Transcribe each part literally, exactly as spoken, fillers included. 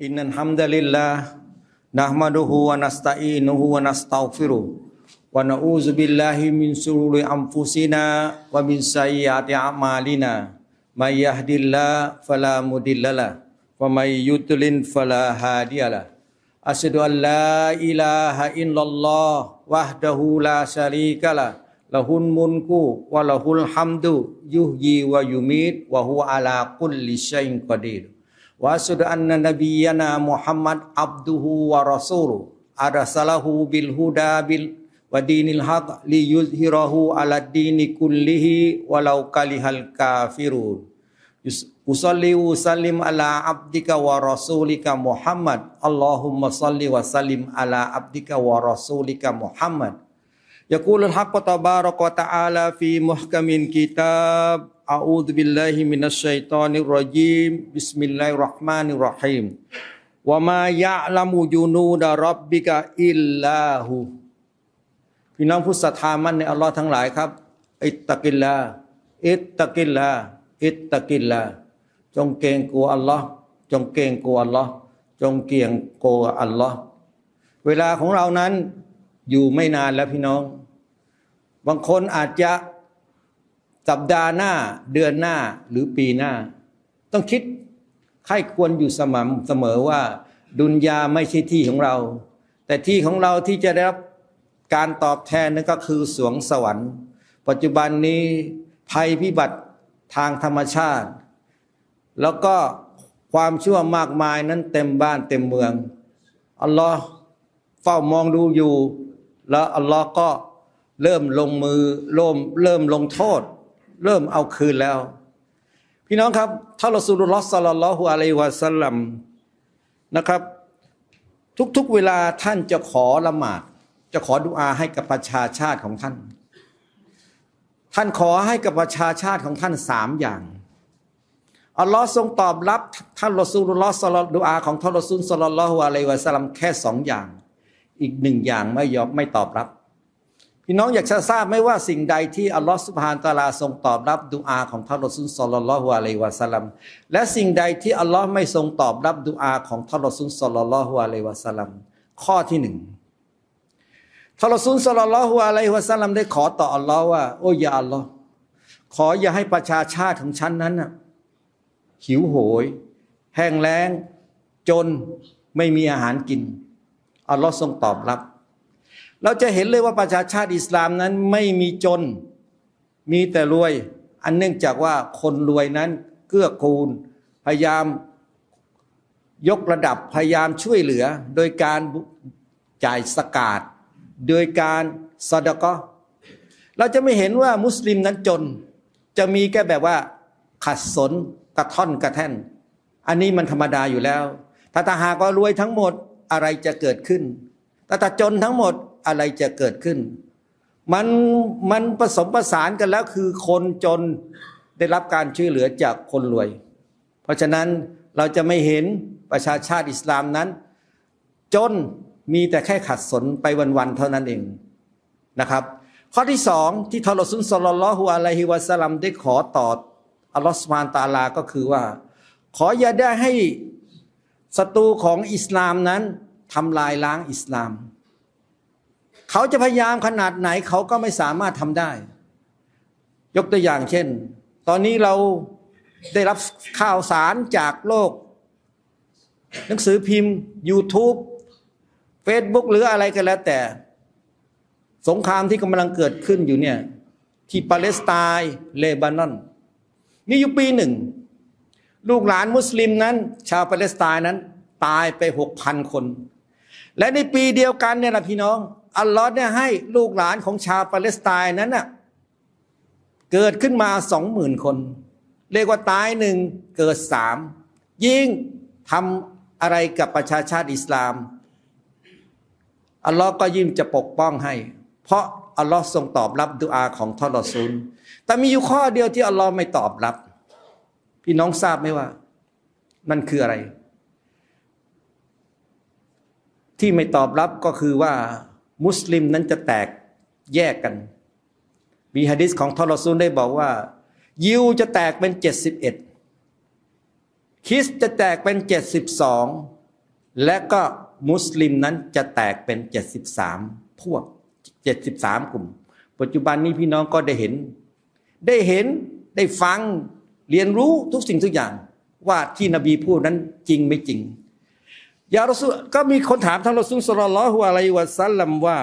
Innal hamdalillah nahmaduhu wa nasta'inuhu wa nastaghfiruh wa na'udzu billahi min shururi anfusina wa min sayyiati a'malina may yahdihillahu fala mudhillalah wa may yudlil fala hadiyalah asyhadu an la ilaha illallah wahdahu la syarikalah lahul mulku wa lahul hamdu yuhyi wa yumit wa huwa ala kulli syai'in qadir wa asyhadu anna nabiyyana Muhammad abduhu wa rasuluh arsalahu bil huda bil wa dinil haq li yuzhirahu ala dini kullihi walau kalihal kafirun usalli wa sallim ala abdika wa rasulika Muhammad Allahumma salli wa sallim ala abdika wa rasulika Muhammad yaqulul haqqa tabaraka wa ta'ala fi muhkamin kitab a'udzu billahi minasyaitonir rajim bismillahirrahmanirrahim wa ma ya'lamu junuda rabbika illahuพี่น้องผู้ศรัทธามั่นในอัลลอฮ์ทั้งหลายครับอิตตักิลลาอิตตักิลลาอิตตักิลลาจงเกรงกลัวอัลลอฮ์จงเกรงกลัวอัลลอฮ์จงเกรงกลัวอัลลอฮ์เวลาของเรานั้นอยู่ไม่นานแล้วพี่น้องบางคนอาจจะสัปดาห์หน้าเดือนหน้าหรือปีหน้าต้องคิดใคร่ควรอยู่สม่ำเสมอว่าดุนยาไม่ใช่ที่ของเราแต่ที่ของเราที่จะได้รับการตอบแทนนั่นก็คือสวงสวรรค์ปัจจุบันนี้ภัยพิบัติทางธรรมชาติแล้วก็ความชั่วมากมายนั้นเต็มบ้านเต็มเมืองอัลลอฮ์เฝ้ามองดูอยู่แล้วอัลลอฮ์ก็เริ่มลงมือเริ่มเริ่มลงโทษเริ่มเอาคืนแล้วพี่น้องครับท่านรอซูลุลลอฮ์ ศ็อลลัลลอฮุอะลัยฮิวะซัลลัมนะครับทุกๆเวลาท่านจะขอละหมาดจะขอดุอาให้กับประชาชาติของท่านท่านขอให้กับประชาชาติของท่านสามอย่างอัลลอฮ์ทรงตอบรับท่านรอซูลุลลอฮ์ศ็อลลัลลอฮุดุอาของท่านรอซูลศ็อลลัลลอฮุอะลัยฮิวะซัลลัมแค่สองอย่างอีกหนึ่งอย่างไม่ยอมไม่ตอบรับพี่น้องอยากจะทราบไหมว่าสิ่งใดที่อัลลอฮฺซุบฮานะฮูวะตะอาลาทรงตอบรับดุอาของท่านรอซูลศ็อลลัลลอฮุอะลัยฮิวะซัลลัมและสิ่งใดที่อัลลอฮ์ไม่ทรงตอบรับดุอาของท่านรอซูลศ็อลลัลลอฮุอะลัยฮิวะซัลลัมข้อที่หนึ่งท่านรอซูลศ็อลลัลลอฮุอะลัยฮิวะซัลลัมได้ขอต่ออัลลอฮ์ว่าโอ้ยาอัลลอฮ์ขออย่าให้ประชาชาติของฉันนั้นน่ะหิวโหยแห้งแล้งจนไม่มีอาหารกินอัลลอฮ์ทรงตอบรับเราจะเห็นเลยว่าประชาชาติอิสลามนั้นไม่มีจนมีแต่รวยอันเนื่องจากว่าคนรวยนั้นเกื้อกูลพยายามยกระดับพยายามช่วยเหลือโดยการจ่ายสกาดโดยการซอดะกอฮ์เราจะไม่เห็นว่ามุสลิมนั้นจนจะมีแค่แบบว่าขัดสนกระท่อนกระแท่นอันนี้มันธรรมดาอยู่แล้วถ้าตาหากว่ารวยทั้งหมดอะไรจะเกิดขึ้นแต่ถ้าจนทั้งหมดอะไรจะเกิดขึ้นมันมันผสมผสานกันแล้วคือคนจนได้รับการช่วยเหลือจากคนรวยเพราะฉะนั้นเราจะไม่เห็นประชาชาติอิสลามนั้นจนมีแต่แค่ขัดสนไปวันๆเท่านั้นเองนะครับข้อที่สองที่ท่านรอซูล ศ็อลลัลลอฮุอะลัยฮิวะซัลลัมได้ขอต่ออัลลอฮฺซุบฮานะฮูวะตะอาลาก็คือว่าขออย่าได้ให้ศัตรูของอิสลามนั้นทำลายล้างอิสลามเขาจะพยายามขนาดไหนเขาก็ไม่สามารถทำได้ยกตัวอย่างเช่นตอนนี้เราได้รับข่าวสารจากโลกหนังสือพิมพ์ YouTube Facebook หรืออะไรก็แล้วแต่สงครามที่กำลังเกิดขึ้นอยู่เนี่ยที่ปาเลสไตน์เลบานอนมีอยู่ปีหนึ่งลูกหลานมุสลิมนั้นชาวปาเลสไตน์นั้นตายไป หกพัน คนและในปีเดียวกันเนี่ยนะพี่น้องอัลลอฮ์เนี่ยให้ลูกหลานของชาวปาเลสไตน์นั้นน่ะเกิดขึ้นมา สองหมื่น คนเรียกว่าตายหนึ่งเกิดสามยิ่งทำอะไรกับประชาชาติอิสลามอัลลอฮ์ก็ยิ่งจะปกป้องให้เพราะอัลลอฮ์ทรงตอบรับดุอาของท่านรอซูลแต่มีอยู่ข้อเดียวที่อัลลอฮ์ไม่ตอบรับพี่น้องทราบไหมว่ามันคืออะไรที่ไม่ตอบรับก็คือว่ามุสลิมนั้นจะแตกแยกกันมีหะดีษของท่านรอซูลได้บอกว่ายิวจะแตกเป็นเจ็ดสิบเอ็ดคริสต์จะแตกเป็นเจ็ดสิบสองและก็มุสลิมนั้นจะแตกเป็นเจ็ดสิบสามพวกเจ็ดสิบสามกลุ่มปัจจุบันนี้พี่น้องก็ได้เห็นได้เห็นได้ฟังเรียนรู้ทุกสิ่งทุกอย่างว่าที่นบีพูดนั้นจริงไม่จริงยารอซูลก็มีคนถามท่านรอซูลศ็อลลัลลอฮุอะลัยฮิวะซัลลัมว่า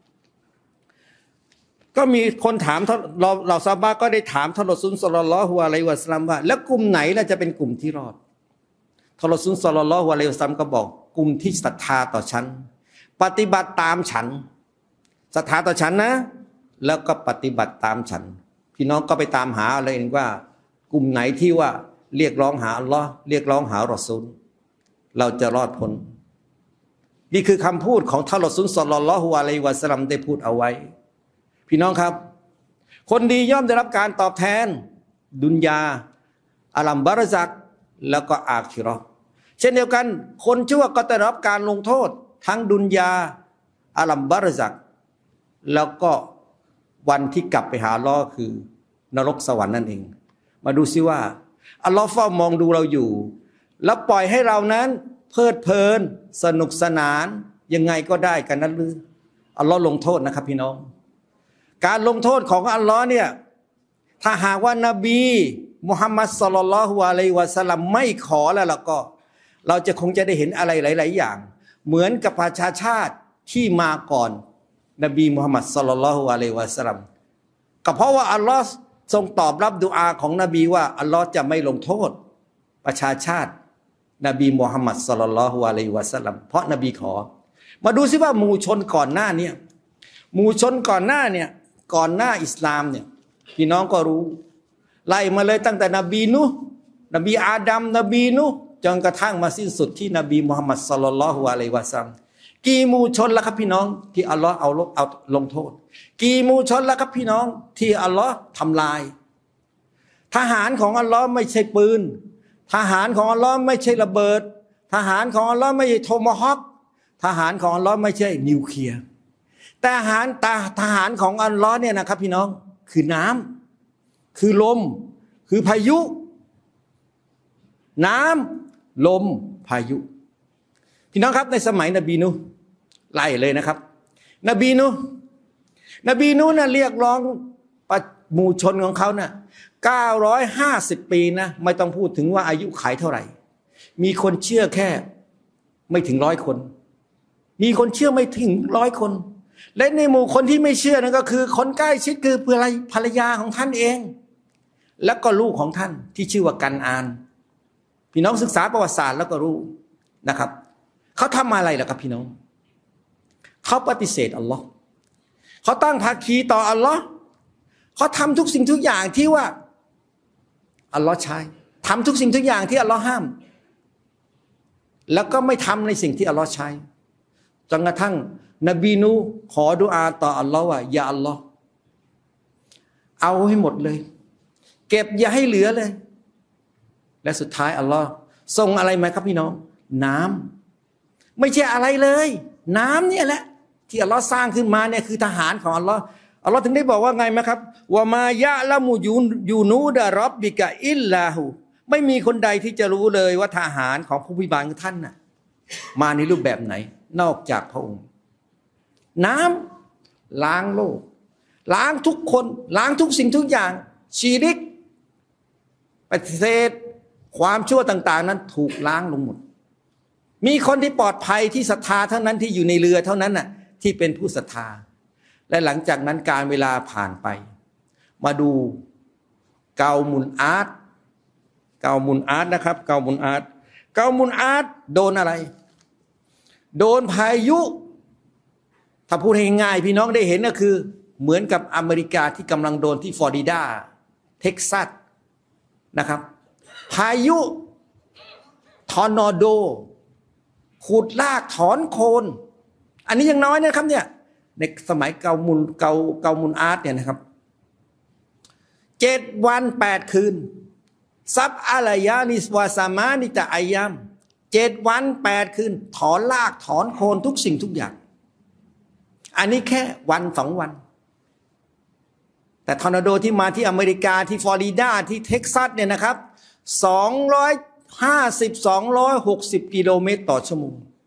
ก็มีคนถามเราเราซอฮาบะห์ก็ได้ถามท่านรอซูลศ็อลลัลลอฮุอะลัยฮิวะซัลลัมว่าแล้วกลุ่มไหนล่ะจะเป็นกลุ่มที่รอดท่านรอซูลศ็อลลัลลอฮุอะลัยฮิวะซัลลัมก็บอกกลุ่มที่ศรัทธาต่อฉันปฏิบัติตามฉันศรัทธาต่อฉันนะแล้วก็ปฏิบัติตามฉันพี่น้องก็ไปตามหาอะไรเองว่ากลุ่มไหนที่ว่าเรียกร้องหาอัลลอฮ์เรียกร้องหารอซูลเราจะรอดพ้นนี่คือคำพูดของท่านรอซูลศ็อลลัลลอฮุอะลัยฮิวะซัลลัมได้พูดเอาไว้พี่น้องครับคนดีย่อมได้รับการตอบแทนดุนยาอาลัมบารซักแล้วก็อาคิเราะห์เช่นเดียวกันคนชั่วก็ได้รับการลงโทษทั้งดุนยาอาลัมบารซักแล้วก็วันที่กลับไปหาอัลเลาะห์คือนรกสวรรค์นั่นเองมาดูซิว่าอัลลอฮ์เฝ้ามองดูเราอยู่แล้วปล่อยให้เรานั้นเพลิดเพลินสนุกสนานยังไงก็ได้กันนั้นหรืออัลลอฮ์ลงโทษนะครับพี่น้องการลงโทษของอัลลอฮ์เนี่ยถ้าหากว่านบีมุฮัมมัดศ็อลลัลลอฮุอะลัยฮิวะซัลลัมไม่ขอแล้วล่ะก็เราจะคงจะได้เห็นอะไรหลายๆอย่างเหมือนกับประชาชาติที่มาก่อนนบีมุฮัมมัดศ็อลลัลลอฮุอะลัยฮิวะซัลลัมก็เพราะว่าอัลลอฮ์ทรงตอบรับดุอาของนบีว่าอัลลอฮ์จะไม่ลงโทษประชาชาตินบีมุฮัมมัดศ็อลลัลลอฮุอะลัยฮิวะซัลลัมเพราะนบีขอมาดูซิว่าหมู่ชนก่อนหน้าเนี่ยหมู่ชนก่อนหน้าเนี่ยก่อนหน้าอิสลามเนี่ยพี่น้องก็รู้ไล่มาเลยตั้งแต่นบีนูห์นบีอาดัมนบีนูห์จนกระทั่งมาสิ้นสุดที่นบีมุฮัมมัดศ็อลลัลลอฮุอะลัยฮิวะซัลลัมกี่หมู่ชนละครับพี่น้องที่อัลลอฮ์เอาเอาลงโทษกี่หมู่ชนละครับพี่น้องที่อัลลอฮ์ทำลายทหารของอัลลอฮ์ไม่ใช่ปืนทหารของอัลลอฮ์ไม่ใช่ระเบิดทหารของอัลลอฮ์ไม่ใช่โทมาฮอคทหารของอัลลอฮ์ไม่ใช่นิวเคลียร์แต่ทหารทหารของอัลลอฮ์เนี่ยนะครับพี่น้องคือน้ำคือลมคือพายุน้ำลมพายุพี่น้องครับในสมัยนบีนูห์ไล่เลยนะครับนบีนูห์นบีนูห์น่ะเรียกร้องหมู่ชนของเขาน่ะเก้าร้อยห้าสิบปีนะไม่ต้องพูดถึงว่าอายุขัยเท่าไหร่มีคนเชื่อแค่ไม่ถึงร้อยคนมีคนเชื่อไม่ถึงร้อยคนและในหมู่คนที่ไม่เชื่อนั่นก็คือคนใกล้ชิดคือภรรยาของท่านเองแล้วก็ลูกของท่านที่ชื่อว่ากันอานพี่น้องศึกษาประวัติศาสตร์แล้วก็รู้นะครับเขาทำอะไรล่ะครับพี่น้องเขาปฏิเสธอัลลอฮ์เขาตั้งภาคีต่ออัลลอฮ์เขาทำทุกสิ่งทุกอย่างที่ว่าอัลลอฮ์ใช้ทำทุกสิ่งทุกอย่างที่อัลลอฮ์ห้ามแล้วก็ไม่ทำในสิ่งที่อัลลอฮ์ใช้จนกระทั่งนบีนูห์ขอดุอาต่ออัลลอฮ์ว่าอย่าอัลลอฮ์เอาให้หมดเลยเก็บอย่าให้เหลือเลยและสุดท้ายอัลลอฮ์ส่งอะไรมาครับพี่น้องน้ำไม่ใช่อะไรเลยน้ำเนี่ยแหละที่อัลลอฮ์สร้างขึ้นมาเนี่ยคือทหารของอัลลอฮ์อัลลอฮ์ถึงได้บอกว่าไงไหมครับว่ามายะละมูยูยูนูดะรับบิกะอิลลาหูไม่มีคนใดที่จะรู้เลยว่าทหารของผู้พิบาลของท่านน่ะมาในรูปแบบไหนนอกจากพระองค์น้ำล้างโลกล้างทุกคนล้างทุกสิ่งทุกอย่างชีริกปฏิเสธความชั่วต่างๆนั้นถูกล้างลงหมดมีคนที่ปลอดภัยที่ศรัทธาเท่านั้นที่อยู่ในเรือเท่านั้นน่ะที่เป็นผู้ศรัทธาและหลังจากนั้นการเวลาผ่านไปมาดูเกามุนอาร์ตเกามุนอาร์ตนะครับเกามุนอาร์ตเกามุนอาร์ตโดนอะไรโดนพายุถ้าพูดให้ง่ายพี่น้องได้เห็นก็คือเหมือนกับอเมริกาที่กำลังโดนที่ฟลอริดาเท็กซัสนะครับพายุทอร์นาโดขูดลากถอนโคนอันนี้ยังน้อยนะครับเนี่ยในสมัยเกามุนเกาเกามุนอาร์ตเนี่ยนะครับเจ็ดวันแปดคืนซับอะลายานิสวาสามานิตะอายามเจ็ดวันแปดคืนถอนลากถอนโคนทุกสิ่งทุกอย่างอันนี้แค่วันสองวันแต่ทอร์นาโดที่มาที่อเมริกาที่ฟลอริดาที่เท็กซัสเนี่ยนะครับสองร้อยห้าสิบ สองร้อยหกสิบกิโลเมตรต่อชั่วโมง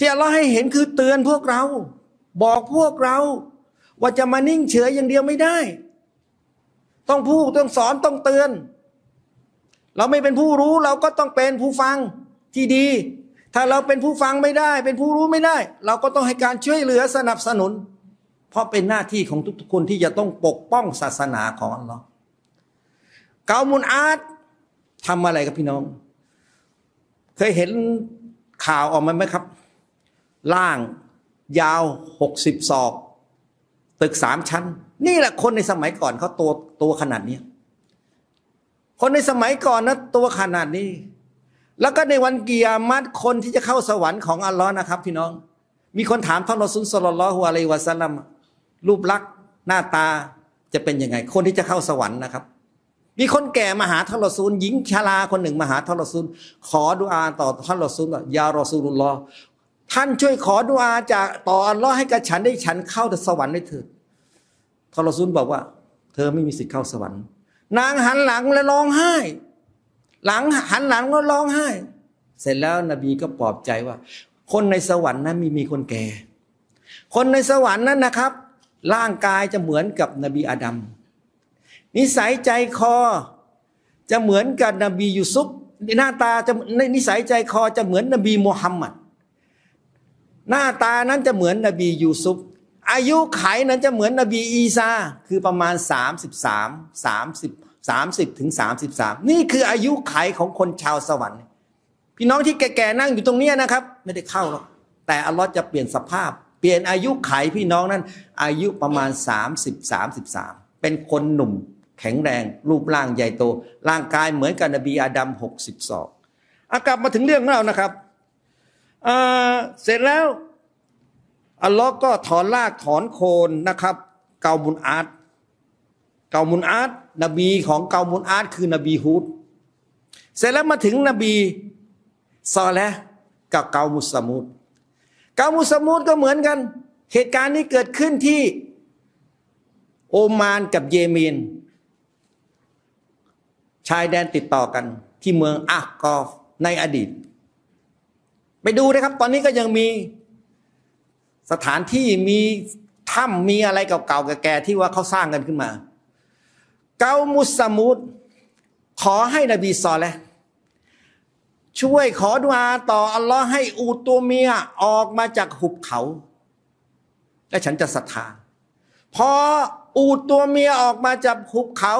ที่อัลลอฮ์ให้เห็นคือเตือนพวกเราบอกพวกเราว่าจะมานิ่งเฉยอย่างเดียวไม่ได้ต้องพูดต้องสอนต้องเตือนเราไม่เป็นผู้รู้เราก็ต้องเป็นผู้ฟังที่ดีถ้าเราเป็นผู้ฟังไม่ได้เป็นผู้รู้ไม่ได้เราก็ต้องให้การช่วยเหลือสนับสนุนเพราะเป็นหน้าที่ของทุกๆคนที่จะต้องปกป้องศาสนาของอัลลอฮ์เกามุนอาดทำอะไรกับพี่น้องเคยเห็นข่าวออกมาไหมครับล่างยาวหกสิบศอกตึกสามชั้นนี่แหละคนในสมัยก่อนเขาตัวตัวขนาดนี้คนในสมัยก่อนนะตัวขนาดนี้แล้วก็ในวันกิยามัตคนที่จะเข้าสวรรค์ของอัลลอฮ์นะครับพี่น้องมีคนถามท่านรอซูลศ็อลลัลลอฮุอะลัยฮิวะซัลลัมรูปลักษณ์หน้าตาจะเป็นยังไงคนที่จะเข้าสวรรค์นะครับมีคนแก่มาหาท่านรอซูลหญิงชราคนหนึ่งมาหาท่านรอซูลขอดุอาต่อท่านรอซูลว่ายารอซูลุลลอฮ์ท่านช่วยขอดุอาจากต่ออัลลอฮ์ให้กับฉันได้ฉันเข้าสวรรค์ได้เถิดท่านรอซูลบอกว่าเธอไม่มีสิทธิ์เข้าสวรรค์นางหันหลังและร้องไห้หลังหันหลังแล้วร้องไห้เสร็จแล้วนบีก็ปลอบใจว่าคนในสวรรค์นั้นมีมีคนแก่คนในสวรรค์นั้นนะครับร่างกายจะเหมือนกับนบีอาดัมนิสัยใจคอจะเหมือนกับนบียูซุฟหน้าตาจะนิสัยใจคอจะเหมือนนบีมุฮัมมัดหน้าตานั้นจะเหมือนนบียูซุฟอายุไขนั้นจะเหมือนนบีอีซาคือประมาณสามสิบสาม สามสิบ สามสิบถึงสามสิบสามนี่คืออายุไขของคนชาวสวรรค์พี่น้องที่แก่ๆนั่งอยู่ตรงนี้นะครับไม่ได้เข้าหรอกแต่อัลลอฮ์จะเปลี่ยนสภาพเปลี่ยนอายุไขพี่น้องนั้นอายุประมาณสามสิบ สามสิบสามเป็นคนหนุ่มแข็งแรงรูปร่างใหญ่โตร่างกายเหมือนกับนบีอาดัมหกสิบสองอ่ะกลับมาถึงเรื่องของเรานะครับเอ่อเสร็จแล้วอัลลอฮ์ก็ถอนรากถอนโคนนะครับเกามุนอาดเกามุนอาดนบีของเกามุนอาดคือนบีฮูดเสร็จแล้วมาถึงนบีซอเลห์กับเกามุสมูดเกามุสมูดก็เหมือนกันเหตุการณ์นี้เกิดขึ้นที่โอมานกับเยเมนชายแดนติดต่อกันที่เมืองอักกอฟในอดีตไปดูนะครับตอนนี้ก็ยังมีสถานที่มีถ้ำมีอะไรเก่าๆแก่ๆที่ว่าเขาสร้างกันขึ้นมาเกามุสมูดขอให้นบีซอเลห์ช่วยขอดุอาต่ออัลลอฮ์ให้อูฐตัวเมียออกมาจากหุบเขาและฉันจะศรัทธาพออูฐตัวเมียออกมาจากหุบเขา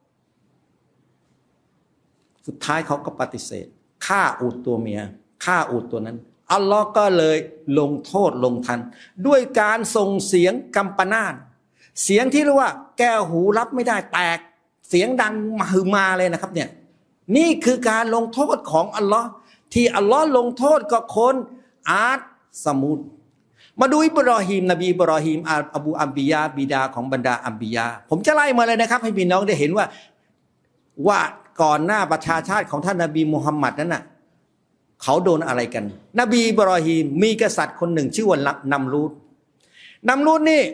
สุดท้ายเขาก็ปฏิเสธฆ่าอูฐตัวเมียฆ่าอูฐตัวนั้นอัลลอฮ์ก็เลยลงโทษลงทันด้วยการส่งเสียงกัมปนาตเสียงที่เรียกว่าแก้วหูรับไม่ได้แตกเสียงดังมาฮือมาเลยนะครับเนี่ยนี่คือการลงโทษของอัลลอฮ์ที่อัลลอฮ์ลงโทษกับคนอาดสมุดมาดูอิบรอฮีมนบีอิบรอฮีมอบูอัมบิยาบิดาของบรรดาอัมบิยาผมจะไล่มาเลยนะครับให้พี่น้องได้เห็นว่าว่าก่อนหน้าประชาชาติของท่านนบีมุฮัมมัดนั้นน่ะเขาโดนอะไรกันนบีอิบรอฮีมมีกษัตริย์คนหนึ่งชื่อว่านัมรูดนัมรูดนี่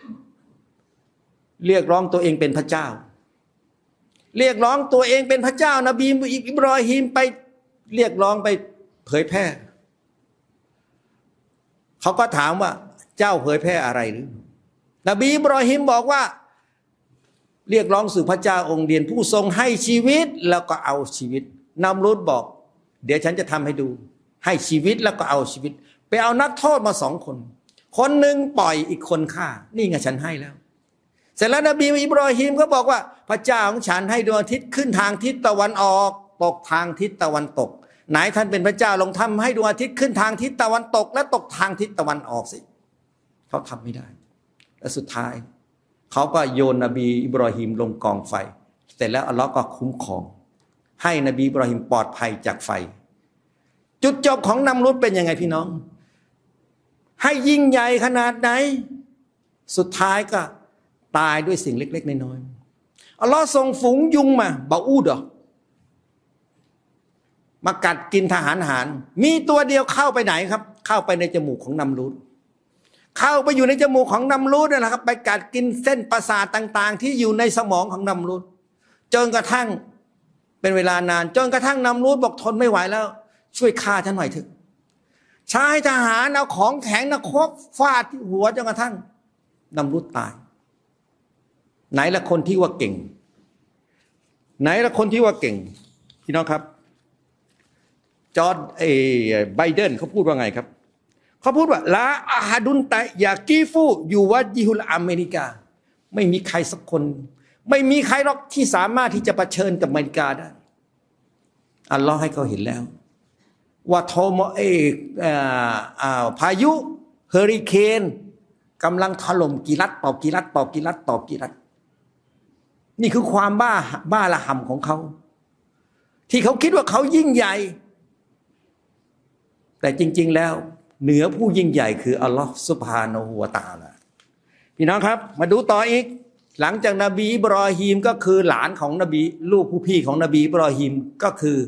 เรียกร้องตัวเองเป็นพระเจ้าเรียกร้องตัวเองเป็นพระเจ้านบีอิบรอฮีมไปเรียกร้องไปเผยแพร่เขาก็ถามว่าเจ้าเผยแพร่อะไรหรือนบีอิบรอฮีมบอกว่าเรียกร้องสู่พระเจ้าองค์เดียวผู้ทรงให้ชีวิตแล้วก็เอาชีวิตนัมรูดบอกเดี๋ยวฉันจะทำให้ดูให้ชีวิตแล้วก็เอาชีวิตไปเอานักโทษมาสองคนคนหนึ่งปล่อยอีกคนฆ่านี่ไงฉันให้แล้วเสร็จแล้วนบีอิบรอฮีมก็บอกว่าพระเจ้าของฉันให้ดวงอาทิตย์ขึ้นทางทิศตะวันออกตกทางทิศตะวันตกไหนท่านเป็นพระเจ้าลองทำให้ดวงอาทิตย์ขึ้นทางทิศตะวันตกและตกทางทิศตะวันออกสิเขาทำไม่ได้และสุดท้ายเขาก็โยนนบีอิบรอฮีมลงกองไฟเสร็จแล้วอัลลอฮ์ก็คุ้มครองให้นบีอิบรอฮีมปลอดภัยจากไฟจุดจบของนัมรุดเป็นยังไงพี่น้องให้ยิ่งใหญ่ขนาดไหนสุดท้ายก็ตายด้วยสิ่งเล็กๆน้อยๆอัลลอฮ์ส่งฝูงยุงมาบาอูดมากัดกินทหารหารมีตัวเดียวเข้าไปไหนครับเข้าไปในจมูกของนัมรูดเข้าไปอยู่ในจมูกของนัมรูดนั่นแหละครับไปกัดกินเส้นประสาทต่างๆที่อยู่ในสมองของนัมรูดจนกระทั่งเป็นเวลานานจนกระทั่งนัมรูดบอกทนไม่ไหวแล้วช่วยฆ่าฉันหน่อยเถอะชายทหารเอาของแข็งนะคบฟาดที่หัวจนกระทั่งนำรุดตายไหนละคนที่ว่าเก่งไหนละคนที่ว่าเก่งพี่น้องครับจอร์จเอไบเดนเขาพูดว่าไงครับเขาพูดว่าลาอาฮาดุนตะยากีฟูอยู่วัดยิฮุลอเมริกาไม่มีใครสักคนไม่มีใครหรอกที่สามารถที่จะเผชิญกับอเมริกาได้อัลลอฮ์ให้เขาเห็นแล้วว่าโทมเอกพายุเฮอริเคนกำลังถล่มกี่รัฐต่อกี่รัฐต่อกี่รัฐต่อกี่รัฐนี่คือความบ้าบ้าระห่ำของเขาที่เขาคิดว่าเขายิ่งใหญ่แต่จริงๆแล้วเหนือผู้ยิ่งใหญ่คืออัลลอฮ์ซุบฮานะฮูวะตะอาลาพี่น้องครับมาดูต่ออีกหลังจากนบีอิบรอฮีมก็คือหลานของนบีลูกผู้พี่ของนบีอิบรอฮีมก็คือ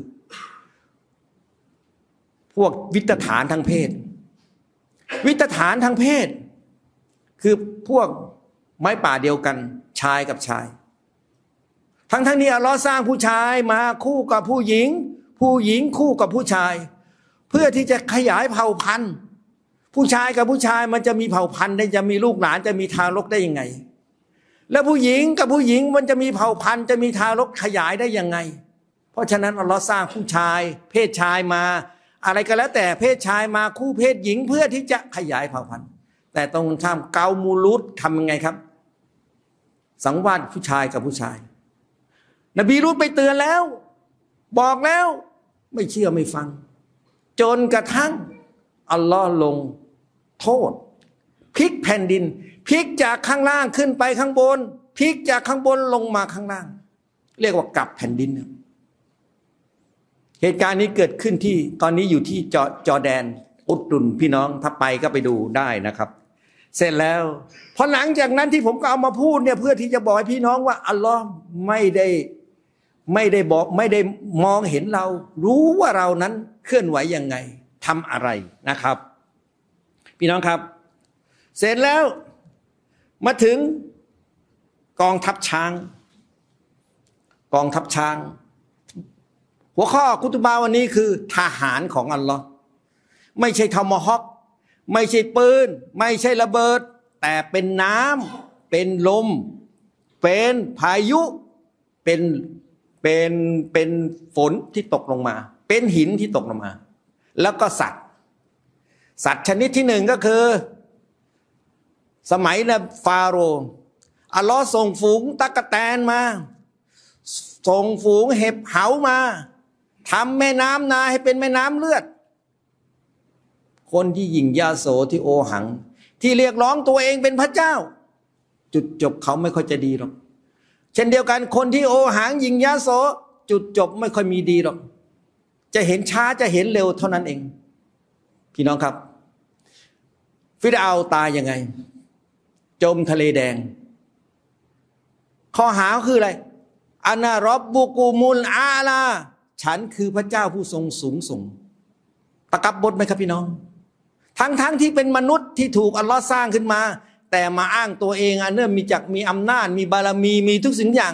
พวกวิตฐานทางเพศวิตฐานทางเพศคือพวกไม้ป่าเดียวกันชายกับชายทั้งทั้งนี้อัลลอฮ์สร้างผู้ชายมาคู่กับผู้หญิงผู้หญิงคู่กับผู้ชายเพื่อที่จะขยายเผ่าพันธุ์ผู้ชายกับผู้ชายมันจะมีเผ่าพันธุ์ได้จะมีลูกหลานจะมีทารกได้ยังไงแล้วผู้หญิงกับผู้หญิงมันจะมีเผ่าพันธุ์จะมีทารกขยายได้ยังไงเพราะฉะนั้นอัลลอฮ์สร้างผู้ชายเพศชายมาอะไรก็แล้วแต่เพศชายมาคู่เพศหญิงเพื่อที่จะขยายเผ่าพันธุ์แต่ตรงข้ามเกามูลุดทำยังไงครับสังวาสผู้ชายกับผู้ชายนบีรูดไปเตือนแล้วบอกแล้วไม่เชื่อไม่ฟังจนกระทั่งอัลลอฮ์ลงโทษพลิกแผ่นดินพลิกจากข้างล่างขึ้นไปข้างบนพลิกจากข้างบนลงมาข้างล่างเรียกว่ากลับแผ่นดินเหตุการณ์นี้เกิดขึ้นที่ตอนนี้อยู่ที่จอจอร์แดนอุดดุนพี่น้องถ้าไปก็ไปดูได้นะครับเสร็จแล้วพอหลังจากนั้นที่ผมก็เอามาพูดเนี่ยเพื่อที่จะบอกให้พี่น้องว่าอัลลอฮ์ไม่ได้ไม่ได้บอกไม่ได้มองเห็นเรารู้ว่าเรานั้นเคลื่อนไหวยังไงทำอะไรนะครับพี่น้องครับเสร็จแล้วมาถึงกองทัพช้างกองทัพช้างหัวข้อคุตุบาวันนี้คือทหารของอัลลอฮ์ไม่ใช่ทอมฮอกไม่ใช่ปืนไม่ใช่ระเบิดแต่เป็นน้ำเป็นลมเป็นพายุเป็นเป็นเป็นฝนที่ตกลงมาเป็นหินที่ตกลงมาแล้วก็สัตว์สัตว์ชนิดที่หนึ่งก็คือสมัยนะฟาโรห์อัลลอฮ์ส่งฝูงตั๊กแตนมาส่งฝูงเห็บเหามาทำแม่น้ำนาให้เป็นแม่น้ำเลือดคนที่หยิ่งยาโสที่โอหังที่เรียกร้องตัวเองเป็นพระเจ้าจุดจบเขาไม่ค่อยจะดีหรอกเช่นเดียวกันคนที่โอหังหยิ่งยาโสจุดจบไม่ค่อยมีดีหรอกจะเห็นช้าจะเห็นเร็วเท่านั้นเองพี่น้องครับฟิรเอาตายยังไงจมทะเลแดงข้อหาคืออะไรอานะรอบบุกูมุลอาลาฉันคือพระเจ้าผู้ทรงสูงส่งตะกับบทไหมครับพี่น้องทั้งๆ ท, ที่เป็นมนุษย์ที่ถูกอัลลอฮ์สร้างขึ้นมาแต่มาอ้างตัวเองอันเนื่องมีจักมีอำนาจมีบารมีมีทุกสิ่งอย่าง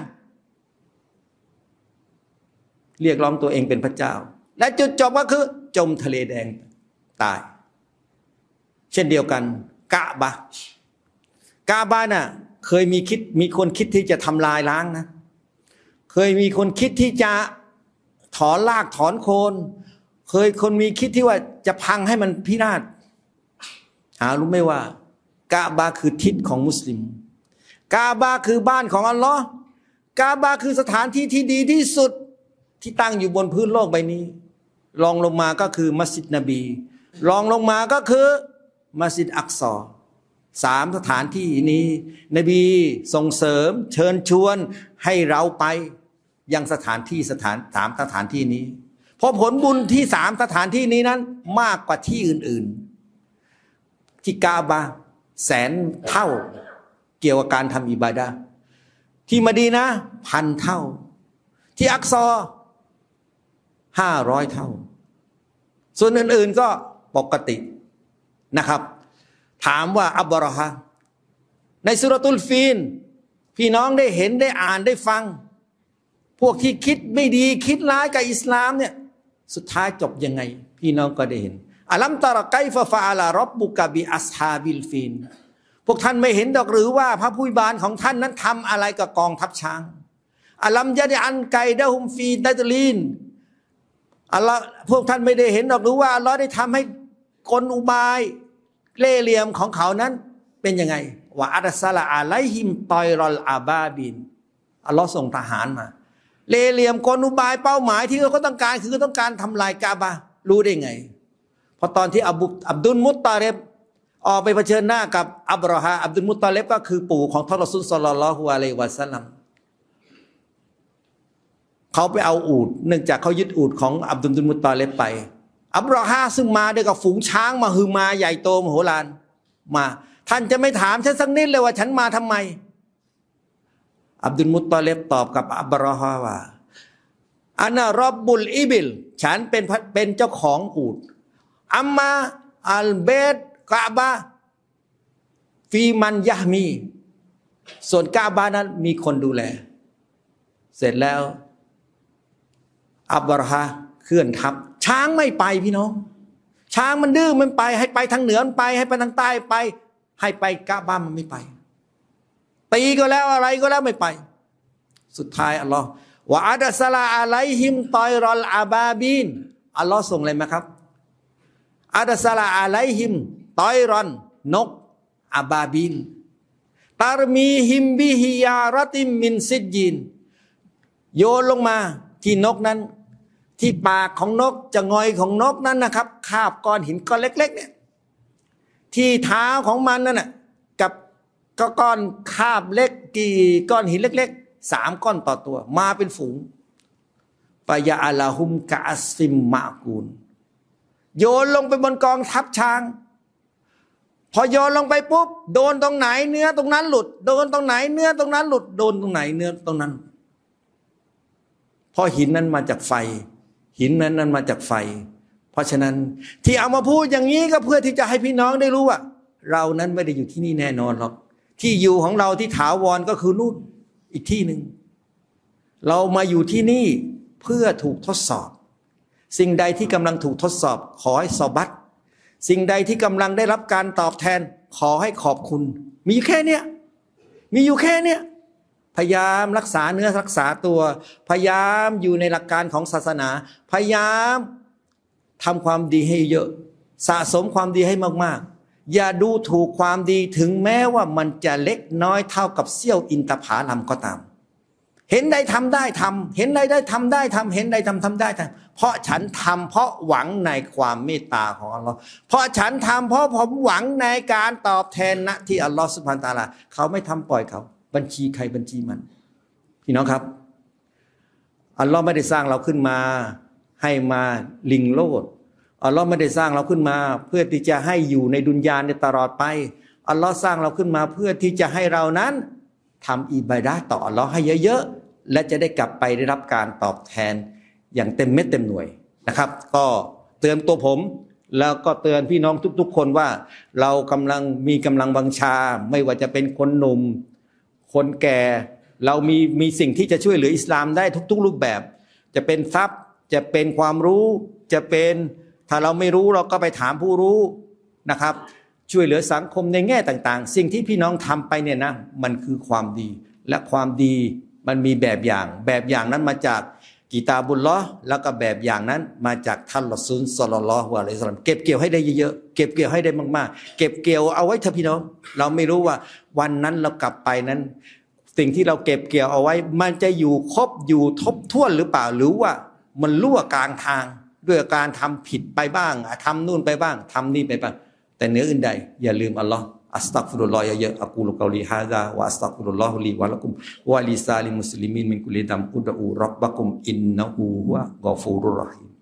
เรียกร้องตัวเองเป็นพระเจ้าและจุดจบก็คือจมทะเลแดงตายเช่นเดียวกันกะบะกะบะน่ะเคยมีคิดมีคนคิดที่จะทำลายล้างนะเคยมีคนคิดที่จะถอนรากถอนโคนเคยคนมีคิดที่ว่าจะพังให้มันพินาศหารู้ไหมว่ากะบะคือทิศของมุสลิมกะบะคือบ้านของอัลลอฮ์กะบะคือสถานที่ที่ดีที่สุดที่ตั้งอยู่บนพื้นโลกใบนี้รองลงมาก็คือมัสยิดนบีรองลงมาก็คือมัสยิดอักษรสามสถานที่นี้นบีส่งเสริมเชิญชวนให้เราไปยังสถานที่สถานสามสถานที่นี้เพราะผลบุญที่สามสถานที่นี้นั้นมากกว่าที่อื่นๆที่กาบะแสนเท่าเกี่ยวกับการทำอิบาดะห์ที่มะดีนะห์พันเท่าที่อักซอห้าร้อยเท่าส่วนอื่นๆก็ปกตินะครับถามว่าอับบารอฮะในสุเราะตุลฟีลพี่น้องได้เห็นได้อ่านได้ฟังพวกที่คิดไม่ดีคิดร้ายกับอิสลามเนี่ยสุดท้ายจบยังไงพี่น้องก็ได้เห็นอัลัมตะรไกฟะฟะอาลาร็อบบุกะบิอัศฮาบิลฟีนพวกท่านไม่เห็นดอกหรือว่าพระผู้บานของท่านนั้นทำอะไรกับกองทัพช้างอัลัมยะดิอันไกดะฮุมฟีดัตลีนอัลลอฮ์พวกท่านไม่ได้เห็นดอกหรือว่าอัลลอฮ์ได้ทำให้กลอุบายเล่ห์เหลี่ยมของเขานั้นเป็นยังไงว่าอัลสลาอะไลฮิมตอยรอลอาบาบินอัลลอฮ์ส่งทหารมาเล่ห์เหลี่ยมกลอุบายเป้าหมายที่เขาต้องการคือต้องการทำลายกาบะรู้ได้ไงพอตอนที่อับดุอับดุลมุตตาลิบออกไปเผชิญหน้ากับอับรอฮาอับดุลมุตตาลิบก็คือปู่ของท่านรอซูลศ็อลลัลลอฮุอะลัยฮิวะซัลลัมเขาไปเอาอูฐเนื่องจากเขายึดอูฐของอับดุลมุตตาลิบไปอับรอฮาซึ่งมาด้วยกับฝูงช้างมาฮือมาใหญ่โตมโหฬารมาท่านจะไม่ถามฉันสักนิดเลยว่าฉันมาทำไมอับดุลมุตตาลิบตอบกับอับรอฮาว่าอานะร็อบบุลอิบิลฉันเป็นเป็นเจ้าของอูฐอัมมาอัลเบตกะบะฟีมันยะมีส่วนกะบะนั้นมีคนดูแลเสร็จแล้วอับราฮะเคลื่อนทัพช้างไม่ไปพี่น้องช้างมันดื้อมันไปให้ไปทางเหนือมันไปให้ไปทางใต้ไปให้ไปกะบะมันไม่ไปตีก็แล้วอะไรก็แล้วไม่ไปสุดท้ายอัลลอฮ์วะอัดสลาอะไลฮิมตอยรอลอาบาบินอัลลอฮ์ส่งอะไรมาครับอัดสลาอะไลฮิมตอยรอนนกอาบาบินตารมีฮิมบิฮิยารติมมินซิดยินโยนลงมาที่นกนั้นที่ปากของนกจะงอยของนกนั้นนะครับคาบก้อนหินก้อนเล็กๆเนี่ยที่เท้าของมันนั่นน่ะกับก็ก้อนคาบเล็กกี่ก้อนหินเล็กๆสามก้อนต่อตัวมาเป็นฝูงฟะยะอะลาฮุมกะอัสฟิมมะกูลโยนลงไปบนกองทัพช้างพอโยนลงไปปุ๊บโดนตรงไหนเนื้อตรงนั้นหลุดโดนตรงไหนเนื้อตรงนั้นหลุดโดนตรงไหนเนื้อตรงนั้นเพราะหินนั้นมาจากไฟหินนั้นนั้นมาจากไฟเพราะฉะนั้นที่เอามาพูดอย่างนี้ก็เพื่อที่จะให้พี่น้องได้รู้ว่าเรานั้นไม่ได้อยู่ที่นี่แน่นอนหรอกที่อยู่ของเราที่ถาวรก็คือนู่นอีกที่หนึ่งเรามาอยู่ที่นี่เพื่อถูกทดสอบสิ่งใดที่กำลังถูกทดสอบขอให้สอบัตสิ่งใดที่กำลังได้รับการตอบแทนขอให้ขอบคุณมีอยู่แค่เนี้ยมีอยู่แค่เนี้ยพยายามรักษาเนื้อรักษาตัวพยายามอยู่ในหลักการของศาสนาพยายามทำความดีให้เยอะสะสมความดีให้มากๆอย่าดูถูกความดีถึงแม้ว่ามันจะเล็กน้อยเท่ากับเสี้ยวอินทผลัมก็ตามเห็นใดทำได้ทำเห็นใดได้ทำได้ทำเห็นใดทำทำได้ทำเพราะฉันทำเพราะหวังในความเมตตาของอัลลอฮ์เพราะฉันทำเพราะผมหวังในการตอบแทนณที่อัลลอฮ์ซุบฮานะฮูวะตะอาลาเขาไม่ทำปล่อยเขาบัญชีใครบัญชีมันพี่น้องครับอัลลอฮ์ไม่ได้สร้างเราขึ้นมาให้มาลิงโลดอัลลอฮ์ไม่ได้สร้างเราขึ้นมาเพื่อที่จะให้อยู่ในดุนยาในตลอดไปอัลลอฮ์สร้างเราขึ้นมาเพื่อที่จะให้เรานั้นทำอิบาดะห์ต่ออัลลอฮ์ให้เยอะๆและจะได้กลับไปได้รับการตอบแทนอย่างเต็มเม็ดเต็มหน่วยนะครับก็เตือนตัวผมแล้วก็เตือนพี่น้องทุกๆคนว่าเรากำลังมีกำลังบังชาไม่ว่าจะเป็นคนหนุ่มคนแก่เรามีมีสิ่งที่จะช่วยเหลืออิสลามได้ทุกๆรูปแบบจะเป็นทรัพย์จะเป็นความรู้จะเป็นถ้าเราไม่รู้เราก็ไปถามผู้รู้นะครับช่วยเหลือสังคมในแง่ต่างๆสิ่งที่พี่น้องทำไปเนี่ยนะมันคือความดีและความดีมันมีแบบอย่างแบบอย่างนั้นมาจากกิตาบุลลอฮ์แล้วก็แบบอย่างนั้นมาจากท่านรอซูลศ็อลลัลลอฮุอะลัยฮิวะซัลลัมเก็บเกี่ยวให้ได้เยอะๆเก็บเกี่ยวให้ได้มากๆเก็บเกี่ยวเอาไว้เถอะพี่น้องเราไม่รู้ว่าวันนั้นเรากลับไปนั้นสิ่งที่เราเก็บเกี่ยวเอาไว้มันจะอยู่ครบอยู่ทบถ้วนหรือเปล่าหรือว่ามันรั่วกลางทางด้วยการทำผิดไปบ้างทำนู่นไปบ้างทำนี่ไปบ้างแต่เหนืออื่นใดอย่าลืมอัลลอฮ์อัสตัฆฟิรุลลอฮ์เยอะๆอะกูลุกอลีฮาซาวะอัสตัฆฟิรุลลอฮุลีวะละกุมวะลิซาลิมุสลิมีนมินกุลิดัมอุดอูร็อบบะกุมอินนะฮูวะกอฟูรุรเราะฮีม